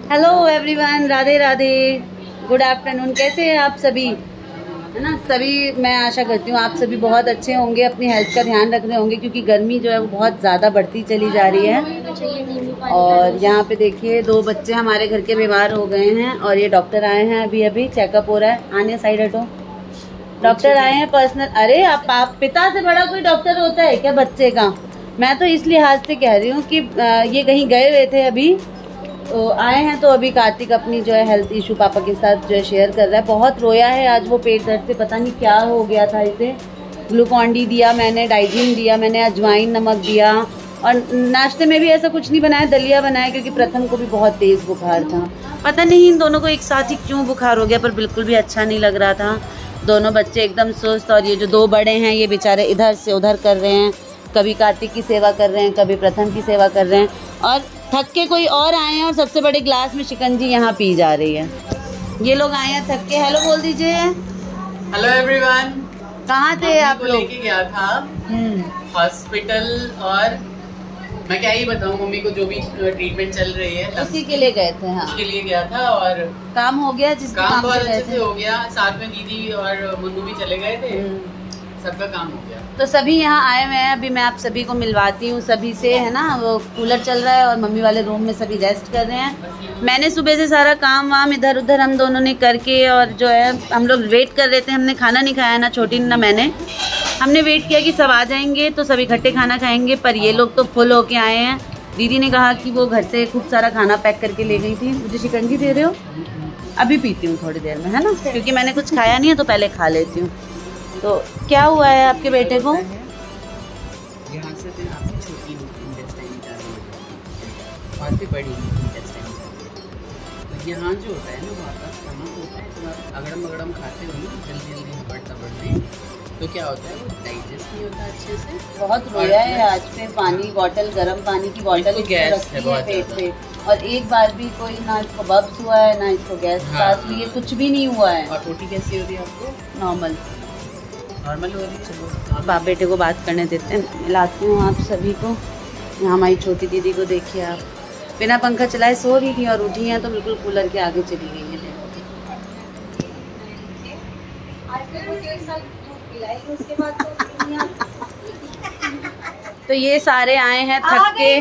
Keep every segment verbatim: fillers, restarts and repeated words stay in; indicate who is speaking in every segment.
Speaker 1: Hello everyone, Radhe Radhe, good afternoon. कैसे हैं आप सभी, है ना? सभी मैं आशा करती हूँ आप सभी बहुत अच्छे होंगे, अपनी हेल्थ का ध्यान रख रहे होंगे क्योंकि गर्मी जो है वो बहुत ज़्यादा बढ़ती चली जा रही है। और यहाँ पे देखिए दो बच्चे हमारे घर के बीमार हो गए हैं और ये डॉक्टर आए हैं, अभी अभी चेकअप हो रहा है। आने साइड हटो, डॉक्टर आए हैं पर्सनल। अरे आप, आप पिता से बड़ा कोई डॉक्टर होता है क्या बच्चे का? मैं तो इस लिहाज से कह रही हूँ कि ये कहीं गए हुए थे, अभी तो आए हैं। तो अभी कार्तिक अपनी जो है हेल्थ इशू पापा के साथ जो है शेयर कर रहा है। बहुत रोया है आज वो, पेट दर्द से, पता नहीं क्या हो गया था इसे। ग्लूकॉन डी दिया मैंने, डाइजीन दिया मैंने, अजवाइन नमक दिया और नाश्ते में भी ऐसा कुछ नहीं बनाया, दलिया बनाया क्योंकि प्रथम को भी बहुत तेज़ बुखार था। पता नहीं इन दोनों को एक साथ ही क्यों बुखार हो गया, पर बिल्कुल भी अच्छा नहीं लग रहा था। दोनों बच्चे एकदम सुस्त और ये जो दो बड़े हैं ये बेचारे इधर से उधर कर रहे हैं, कभी कार्तिक की सेवा कर रहे हैं, कभी प्रथम की सेवा कर रहे हैं और थक के कोई और आए हैं और सबसे बड़े ग्लास में शिकंजी यहाँ पी जा रही है। ये लोग आए हैं थक के। हेलो बोल दीजिए।
Speaker 2: Hello everyone.
Speaker 1: कहाँ थे आप लोग?
Speaker 2: लेके गया था हॉस्पिटल और मैं क्या ही बताऊँ, मम्मी को जो भी ट्रीटमेंट चल रही है
Speaker 1: उसी के लिए गए थे। हाँ,
Speaker 2: उसके लिए गया था और
Speaker 1: काम हो गया, जिस
Speaker 2: काम बहुत अच्छे से हो गया। साथ में दीदी और मुन्नू भी चले गए थे, सबका काम हो गया।
Speaker 1: तो सभी यहाँ आए हुए हैं, अभी मैं आप सभी को मिलवाती हूँ सभी से, है ना? वो कूलर चल रहा है और मम्मी वाले रूम में सभी रेस्ट कर रहे हैं। मैंने सुबह से सारा काम वाम इधर उधर हम दोनों ने करके और जो है हम लोग वेट कर रहे थे। हमने खाना नहीं खाया, ना छोटी ना मैंने। हमने वेट किया कि सब आ जाएंगे तो सब इकट्ठे खाना खाएंगे, पर ये लोग तो फुल होके आए हैं। दीदी ने कहा कि वो घर से खूब सारा खाना पैक करके ले गई थी। मुझे शिकंजी दे रहे हो? अभी पीती हूँ थोड़ी देर में, है ना, क्योंकि मैंने कुछ खाया नहीं है तो पहले खा लेती हूँ। तो क्या हुआ है आपके बेटे को?
Speaker 2: यहाँ से फिर आपकी छोटी इंटेस्टाइन जा रही है और फिर बड़ी इंटेस्टाइन जा रही है। तो यहाँ जो होता है ना, वो आपका स्टमक होता है, तो आप अगड़म अगड़म खाते हो ना जल्दी जल्दी बढ़ता बढ़ते, तो क्या होता है वो डाइजेस्ट नहीं होता अच्छे से।
Speaker 1: बहुत रोया है आज पे। पानी बॉटल, गर्म पानी की बॉटल
Speaker 2: गैस है बहुत
Speaker 1: पेट पे और एक बार भी कोई ना इसको बब्स हुआ है ना इसको गैस सांस ली है, कुछ भी नहीं हुआ है।
Speaker 2: और रोटी कैसी हो रही है आपको?
Speaker 1: नॉर्मल
Speaker 2: नॉर्मल हो रही है। चलो
Speaker 1: बाप बेटे को बात करने देते हैं, मिलाती हूँ आप सभी को। यहाँ हमारी छोटी दीदी को देखिए आप, बिना पंखा चलाए सो रही थी और उठी हैं तो बिल्कुल कूलर के आगे चली गई है। तो ये सारे आए हैं थक के,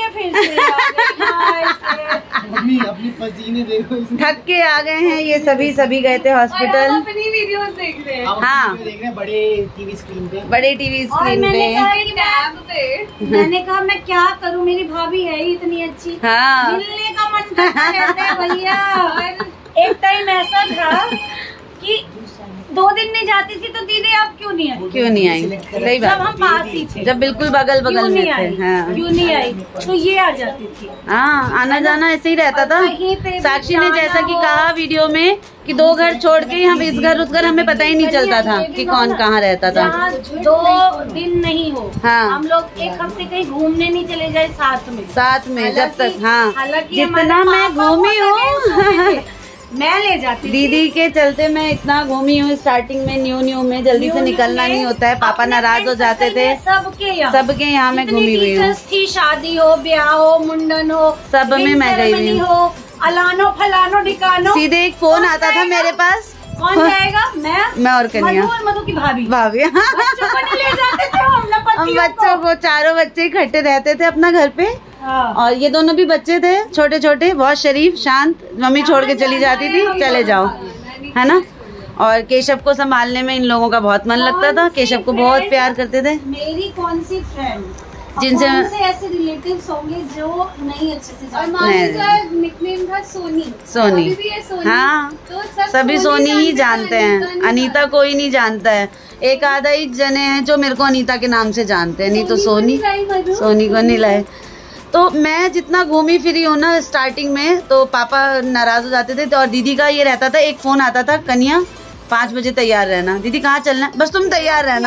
Speaker 2: मम्मी अपनी पसीने देखो,
Speaker 1: थक के आ गए हैं ये सभी। सभी गए थे हॉस्पिटल।
Speaker 3: अपनी वीडियोस देख रहे हैं।
Speaker 1: हाँ,
Speaker 2: देख रहे हैं बड़े टीवी स्क्रीन पे,
Speaker 1: बड़े टीवी स्क्रीन पे।
Speaker 3: मैंने कहा मैं क्या करूं, मेरी भाभी है ही इतनी अच्छी,
Speaker 1: हाँ,
Speaker 3: मिलने का मन करता रहता है भैया। एक टाइम ऐसा था कि दो दिन नहीं जाती थी तो दीदी आप क्यों नहीं आई?
Speaker 1: क्यों नहीं आई? सही
Speaker 3: जब हम
Speaker 1: बात,
Speaker 3: पास ही थे,
Speaker 1: जब बिल्कुल बगल बगल में थे। हाँ,
Speaker 3: क्यों नहीं आई? तो ये आ जाती थी।
Speaker 1: हाँ, आना जाना ऐसे ही रहता था। साक्षी ने जैसा कि कहा वीडियो में कि दो घर छोड़ के हम इस घर उस घर, हमें पता ही नहीं चलता था कि कौन कहाँ रहता था।
Speaker 3: दो दिन नहीं हो,
Speaker 1: हाँ,
Speaker 3: हम लोग एक हफ्ते कहीं घूमने नहीं चले जाए साथ में
Speaker 1: साथ में जब तक। हाँ,
Speaker 3: हालांकि
Speaker 1: जितना मैं घूमी हूँ
Speaker 3: मैं ले जाती
Speaker 1: दीदी के चलते, मैं इतना घूमी हूँ। स्टार्टिंग में न्यू न्यू में जल्दी से निकलना नहीं होता है, पापा नाराज हो जाते थे।
Speaker 3: सबके यहाँ
Speaker 1: सबके यहाँ मैं घूमी हुई हूँ।
Speaker 3: थी, शादी हो, ब्याह हो, मुंडन हो,
Speaker 1: सब में मैं गई हुई हूँ।
Speaker 3: हो, अलानो फलानो ढिकानो।
Speaker 1: सीधे एक फोन आता था मेरे पास,
Speaker 3: कौन जाएगा? मैं
Speaker 1: मैं और कन्या,
Speaker 3: मधु और मधु की भाभी
Speaker 1: भाभी।
Speaker 3: बच्चों को नहीं ले जाते थे हम, ना
Speaker 1: हम बच्चों को, चारों बच्चे इकट्ठे रहते थे अपना घर पे।
Speaker 3: हाँ।
Speaker 1: और ये दोनों भी बच्चे थे छोटे छोटे, बहुत शरीफ शांत। मम्मी छोड़ के चली जाती थी, चले जाओ, है ना। और केशव को संभालने में इन लोगों का बहुत मन लगता था। केशव को बहुत प्यार करते थे।
Speaker 3: मेरी कौन सी फ्रेंड
Speaker 1: जिनसे
Speaker 3: से ऐसे रिलेटिव्स होंगे जो नहीं अच्छे से जानते। निकनेम था सोनी।
Speaker 1: सोनी,
Speaker 3: भी है सोनी।
Speaker 1: हाँ,
Speaker 3: तो सब
Speaker 1: सभी सोनी ही जानते हैं। अनीता कोई नहीं जानता है, एक आधा ही जने हैं जो मेरे को अनीता के नाम से जानते हैं, नहीं तो सोनी सोनी को नहीं लाए। तो मैं जितना घूमी फिरी हूँ ना स्टार्टिंग में, तो पापा नाराज हो जाते थे। तो और दीदी का ये रहता था, एक फोन आता था, कन्या पाँच बजे तैयार रहना। दीदी कहाँ चलना है? बस तुम तैयार रहना।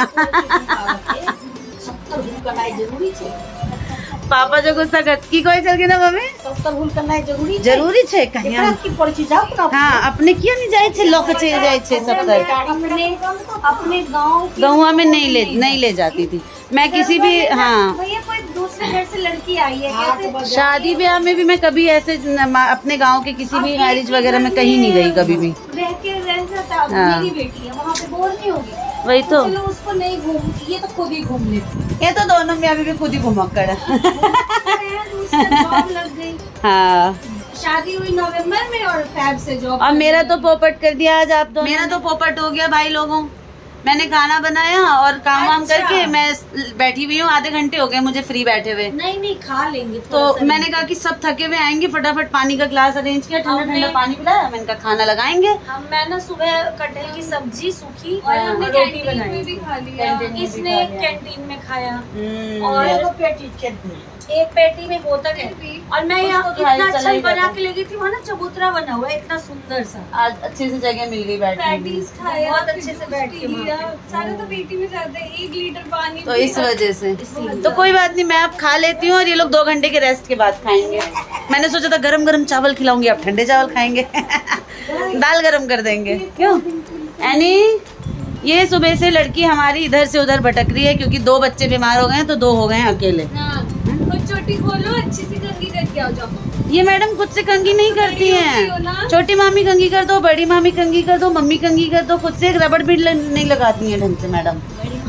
Speaker 1: पापा जो गुस्सा कर की कोई चल के ना मम्मी
Speaker 3: करना जरूरी
Speaker 1: जरूरी छे कन्या। हाँ, अपने किया नहीं जाए छे, लोग चल जाए छे सब तक।
Speaker 3: अपने अपने गांव
Speaker 1: गाँव में नहीं ले नहीं ले जाती थी मैं किसी भी। हाँ,
Speaker 3: भैया कोई दूसरे घर से लड़की आई है, कैसे?
Speaker 1: शादी ब्याह में भी मैं कभी ऐसे न- अपने गांव के किसी भी मैरिज वगैरह में कहीं नहीं गई कभी भी।
Speaker 3: रह के रह जाता,
Speaker 1: हाँ।
Speaker 3: मेरी बेटी है वहाँ पे, बोर नहीं होगी।
Speaker 1: वही तो,
Speaker 3: चलो उसको नहीं घूम, ये तो खुद ही घूम लेती
Speaker 1: ये तो दोनों में अभी भी खुद ही घुमक्कड़ है।
Speaker 3: है। दूसरा जॉब लग गई,
Speaker 1: हाँ,
Speaker 3: शादी हुई नवंबर में और फैब से जॉब।
Speaker 1: और मेरा तो पोपट कर दिया आज आप दोनों। मेरा तो पोपट हो गया भाई लोगों। मैंने खाना बनाया और काम वाम
Speaker 3: अच्छा।
Speaker 1: करके मैं बैठी हुई हूँ, आधे घंटे हो गए मुझे फ्री बैठे हुए।
Speaker 3: नहीं नहीं खा लेंगे
Speaker 1: तो
Speaker 3: थोड़ा सा।
Speaker 1: मैंने कहा कि सब थके हुए आएंगे, फटाफट पानी का ग्लास अरेंज किया, ठंडा
Speaker 3: हमने-
Speaker 1: ठंडा पानी पिलाया, मैंने कहा खाना लगाएंगे।
Speaker 3: हम मैं ना सुबह कटहल की सब्जी सूखी
Speaker 1: और
Speaker 3: और
Speaker 1: हमने
Speaker 3: रोटी बनाई,
Speaker 1: भी खा लिया।
Speaker 3: इसने कैंटीन में खाया
Speaker 1: हम्म,
Speaker 3: और एक पेटी में होता है। और मैं यहाँ
Speaker 1: उसको खाई
Speaker 3: इतना
Speaker 1: चला
Speaker 3: अच्छा
Speaker 1: ही
Speaker 3: बना
Speaker 1: जाता।
Speaker 3: के ले गई थी, वहाँ ना चबूतरा बना हुआ है इतना सुंदर सा,
Speaker 1: आज अच्छे से जगह मिल गई बैठने की।
Speaker 3: बहुत अच्छे से बैठ के वहाँ पे।
Speaker 4: सारे तो पेटी में जाते हैं, एक लीटर पानी
Speaker 1: तो इस वजह से
Speaker 3: इसीलिए।
Speaker 1: तो कोई बात नहीं, मैं अब खा लेती हूँ और ये लोग दो घंटे के रेस्ट के बाद खाएंगे। मैंने सोचा था गरम गरम चावल खिलाऊंगी, अब ठंडे चावल खाएंगे। दाल गरम कर देंगे। क्यों एनी, ये सुबह से लड़की हमारी इधर से उधर भटक रही है क्योंकि दो बच्चे बीमार हो गए हैं तो दो हो गए हैं अकेले।
Speaker 4: खुद चोटी खोलो, अच्छी सी कंघी करके आओ जाओ।
Speaker 1: ये मैडम खुद से कंघी नहीं करती
Speaker 4: हो
Speaker 1: हैं।
Speaker 4: ना?
Speaker 1: छोटी मामी कंघी कर दो, बड़ी मामी कंघी कर दो, मम्मी कंघी कर दो, खुद से एक रबड़ भी ल- नहीं लगाती हैं ढंग से मैडम।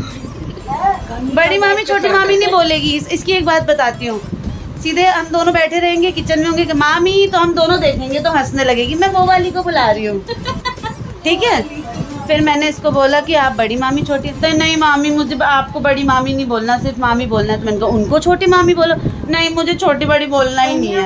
Speaker 1: बड़ी मामी छोटी मामी नहीं बोलेगी। इस, इसकी एक बात बताती हूँ, सीधे हम दोनों बैठे रहेंगे किचन में होंगे कि मामी, तो हम दोनों देखेंगे तो हंसने लगेगी, मैं वो वाली को बुला रही हूँ। ठीक है, फिर मैंने इसको बोला कि आप बड़ी मामी छोटी, तो नहीं मामी मुझे आपको बड़ी मामी नहीं बोलना, सिर्फ मामी बोलना है। तो मैंने कहा उनको छोटी मामी बोलो। नहीं मुझे छोटी बड़ी बोलना ही नहीं है।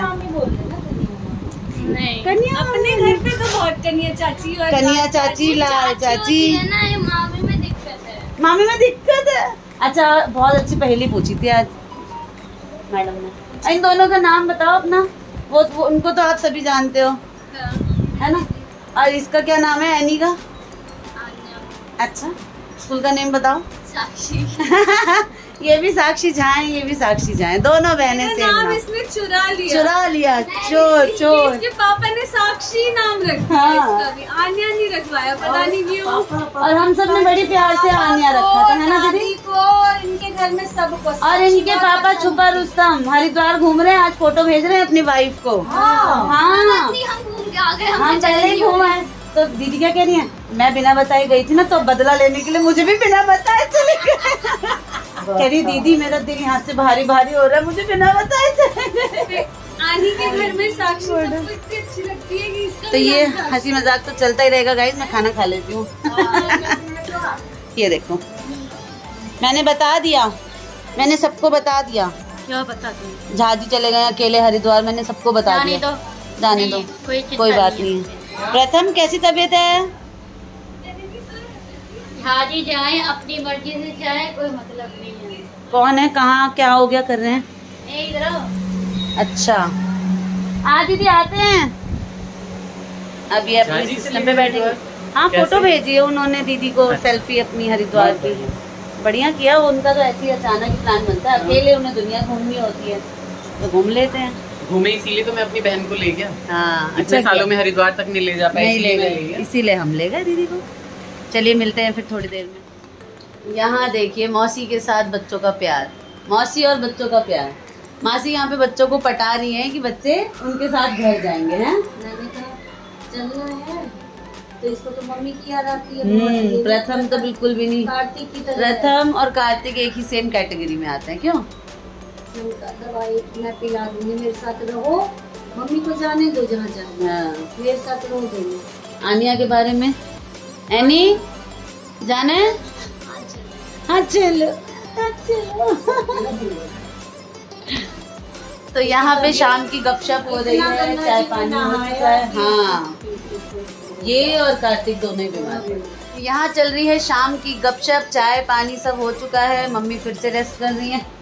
Speaker 4: नहीं,
Speaker 1: कन्या
Speaker 4: अपने घर पे तो बहुत कन्या चाची और
Speaker 1: कन्या चाची, लाल चाची,
Speaker 4: ना, ये मामी में दिक्कत है।
Speaker 1: मामी में दिक्कत है। अच्छा, बहुत अच्छी पहेली पूछी थी आज मैडम ने। इन दोनों का नाम बताओ अपना। वो, वो उनको तो आप सभी जानते हो, है ना? और इसका क्या नाम है एनी का? अच्छा, स्कूल का नेम बताओ।
Speaker 4: साक्षी।
Speaker 1: ये भी साक्षी झा है, ये भी साक्षी झा है, दोनों बहनें सेम
Speaker 4: नाम
Speaker 1: नाम।
Speaker 4: इसने चुरा लिया।
Speaker 1: चुरा लिया, चोर चोर।
Speaker 4: इसके पापा ने साक्षी नाम रखा
Speaker 1: हाँ।
Speaker 4: इसका भी, आन्या नहीं रखवाया, पता नहीं क्यों।
Speaker 1: और हम सब ने बड़ी प्यार से आन्या रखा था, है ना दीदी?
Speaker 3: दादी को, इनके घर में सबको।
Speaker 1: और इनके पापा छुपा रुस्तम हरिद्वार घूम रहे हैं, आज फोटो भेज रहे हैं अपनी वाइफ को। हाँ,
Speaker 4: हम घूम के आ गए,
Speaker 1: हम पहले ही घूम आए। तो दीदी क्या कह रही है, मैं बिना बताए गई थी ना, तो बदला लेने के लिए मुझे भी बिना बताए चले गए। कह रही दीदी मेरा दिल यहाँ से भारी भारी हो रहा है, मुझे बिना बताए चले गए।
Speaker 4: आनी के घर में साक्षी सबको इतनी अच्छी लगती है कि इसका
Speaker 1: तो
Speaker 4: भी
Speaker 1: ये
Speaker 4: नाम साक्षी।
Speaker 1: हंसी मजाक तो चलता ही रहेगा गाइस, मैं खाना खा लेती हूँ। ये देखो, मैंने बता दिया, मैंने सबको बता दिया।
Speaker 4: क्या बता दूं?
Speaker 1: झाजी चले गए अकेले हरिद्वार, मैंने सबको बता
Speaker 4: जाने
Speaker 1: दिया।
Speaker 4: दो।
Speaker 1: जाने दो,
Speaker 4: कोई चिंता
Speaker 1: कोई बात
Speaker 4: नहीं
Speaker 1: नहीं है। प्रथम कैसी तबीयत है?
Speaker 4: हाजी जाए अपनी मर्जी से जाए, कोई मतलब नहीं है।
Speaker 1: कौन है, कहाँ, क्या हो गया, कर रहे हैं?
Speaker 4: ए, इधर आओ।
Speaker 1: अच्छा, हाँ दीदी आते हैं। अब ये अपने
Speaker 2: झाजी
Speaker 1: सिस्टम
Speaker 2: चली
Speaker 1: पे
Speaker 2: गई
Speaker 1: बैठे।
Speaker 2: हरिद्वार?
Speaker 1: हाँ,
Speaker 2: कैसे?
Speaker 1: फोटो भेजी है उन्होंने दीदी को, सेल्फी अपनी हरिद्वार की। बढ़िया किया, उनका तो ऐसे ही अचानक ही प्लान बनता है, अकेले उन्हें दुनिया घूमनी होती है तो घूम लेते हैं।
Speaker 2: घूमे इसीलिए तो मैं अपनी बहन को ले गया।
Speaker 1: हाँ,
Speaker 2: इतने सालों में हरिद्वार तक नहीं ले जा पाए,
Speaker 1: नहीं ले
Speaker 2: इसीलिए मैं ले
Speaker 1: गए,
Speaker 2: गया।
Speaker 1: इसीलिए हम ले गए दीदी को। चलिए मिलते हैं फिर थोड़ी देर में। यहाँ देखिए मौसी के साथ बच्चों का प्यार, मौसी और बच्चों का प्यार। मासी यहाँ पे बच्चों को पटा रही है कि बच्चे उनके साथ घर जाएंगे, हैं?
Speaker 3: मैंने कहा चलना है तो इसको तो मम्मी की याद आती है।
Speaker 1: हम्म, प्रथम तो बिल्कुल भी नहीं।
Speaker 3: कार्तिक की तरह
Speaker 1: प्रथम और कार्तिक एक ही सेम कैटेगरी में आते हैं। क्यों?
Speaker 3: उनका दवाई मैं पिला दूंगी, मेरे साथ रहो, मम्मी को जाने दो जहाँ जाना,
Speaker 1: हाँ।
Speaker 3: मेरे साथ रहो देंगे।
Speaker 1: आनिया के बारे में, एनी जाने? हाँ चलो, हाँ चलो। तो यहाँ पे शाम की गपशप हो रही है, चाय पानी हो चुका है। हाँ, ये और कार्तिक दोनों ही बीमार हैं। यहाँ चल रही है शाम की गपशप, चाय पानी सब हो चुका है, मम्मी फिर से रेस्ट कर रही हैं।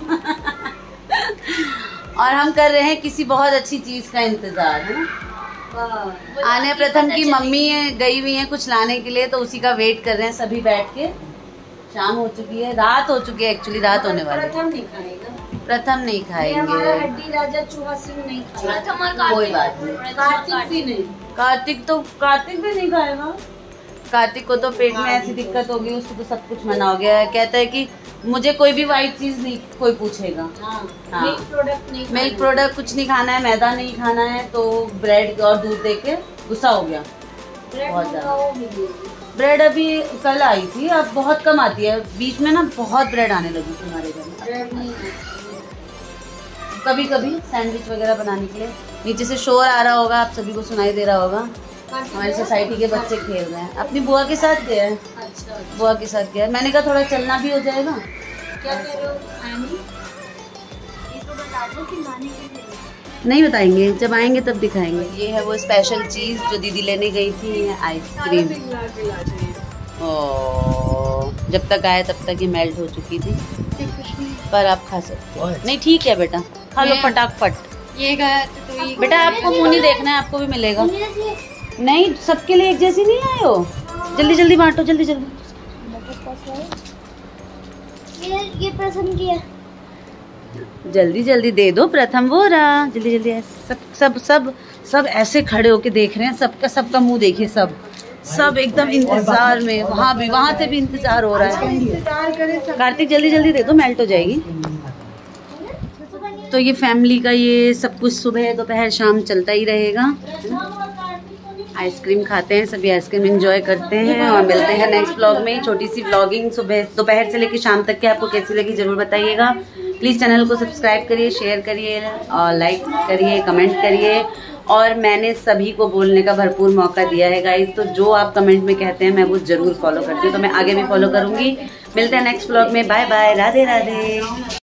Speaker 1: और हम कर रहे हैं किसी बहुत अच्छी चीज का इंतजार, है ना? आने प्रथम की मम्मी है, गई हुई है कुछ लाने के लिए, तो उसी का वेट कर रहे हैं सभी बैठ के। शाम हो चुकी है, रात हो चुकी है, एक्चुअली रात होने वाली है।
Speaker 3: प्रथम नहीं खाएगा,
Speaker 1: प्रथम नहीं
Speaker 3: ये हमारा
Speaker 1: खाएंगे,
Speaker 3: हड्डी राजा चूहा सिंह नहीं खाएगा,
Speaker 1: कोई बात नहीं।
Speaker 3: कार्तिक भी नहीं।
Speaker 1: कार्तिक तो कार्तिक भी नहीं खाएगा, कार्तिक को तो पेट में ऐसी दिक्कत हो गई, उसको तो सब कुछ मना हो गया है। कहता है कि मुझे कोई भी वाइट चीज नहीं कोई पूछेगा। हाँ।
Speaker 3: मिल्क प्रोडक्ट नहीं
Speaker 1: मिल्क प्रोडक्ट कुछ नहीं खाना है, मैदा नहीं खाना है, तो ब्रेड और दूध दे के गुस्सा हो गया बहुत ज्यादा। ब्रेड अभी कल आई थी, अब बहुत कम आती है, बीच में ना बहुत ब्रेड आने लगी थी हमारे घर में। कभी कभी सैंडविच वगैरह बनाने के लिए। नीचे से शोर आ रहा होगा, आप सभी को सुनाई दे रहा होगा, हमारी सोसाइटी के बच्चे खेल रहे हैं। अपनी बुआ के साथ गया है।
Speaker 3: अच्छा,
Speaker 1: बुआ के साथ गया है। मैंने कहा थोड़ा चलना भी हो जाएगा।
Speaker 3: क्या कह रहे हो आनी? ये तो बता दो कि लाने के लिए
Speaker 1: नहीं बताएंगे, जब आएंगे तब दिखाएंगे। ये है वो स्पेशल चीज़ जो दीदी लेने गई थी, आइसक्रीम। ओह, जब तक आए तब तक ये मेल्ट हो चुकी थी, पर आप खा सकते हो। नहीं ठीक है बेटा, खा लो फटाफट।
Speaker 4: ये गया तो ये
Speaker 1: बेटा आपको मुंह नहीं देखना है, आपको भी मिलेगा। नहीं, सबके लिए एक जैसी नहीं आए हो। जल्दी जल्दी बांटो, जल्दी जल्दी।
Speaker 4: ये ये पसंद किया।
Speaker 1: जल्दी जल्दी दे दो, प्रथम वो रहा। जल्दी जल्दी ऐसे सब सब सब सब ऐसे खड़े होके देख रहे हैं, सबका सबका मुंह देखिए, सब सब एकदम इंतजार में। वहाँ भी, वहाँ से भी इंतजार हो रहा है। कार्तिक जल्दी जल्दी दे दो, मेल्ट हो जाएगी। तो ये फैमिली का ये सब कुछ सुबह दोपहर शाम चलता ही रहेगा। आइसक्रीम खाते हैं सभी, आइसक्रीम एंजॉय करते हैं और मिलते हैं नेक्स्ट व्लॉग में। छोटी सी व्लॉगिंग सुबह दोपहर से लेकर शाम तक की आपको कैसी लगी जरूर बताइएगा। प्लीज़ चैनल को सब्सक्राइब करिए, शेयर करिए और लाइक करिए, कमेंट करिए। और मैंने सभी को बोलने का भरपूर मौका दिया है गाइस, तो जो आप कमेंट में कहते हैं मैं वो ज़रूर फॉलो करती हूँ, तो मैं आगे भी फॉलो करूँगी। मिलते हैं नेक्स्ट व्लॉग में। Bye bye, Radhe Radhe.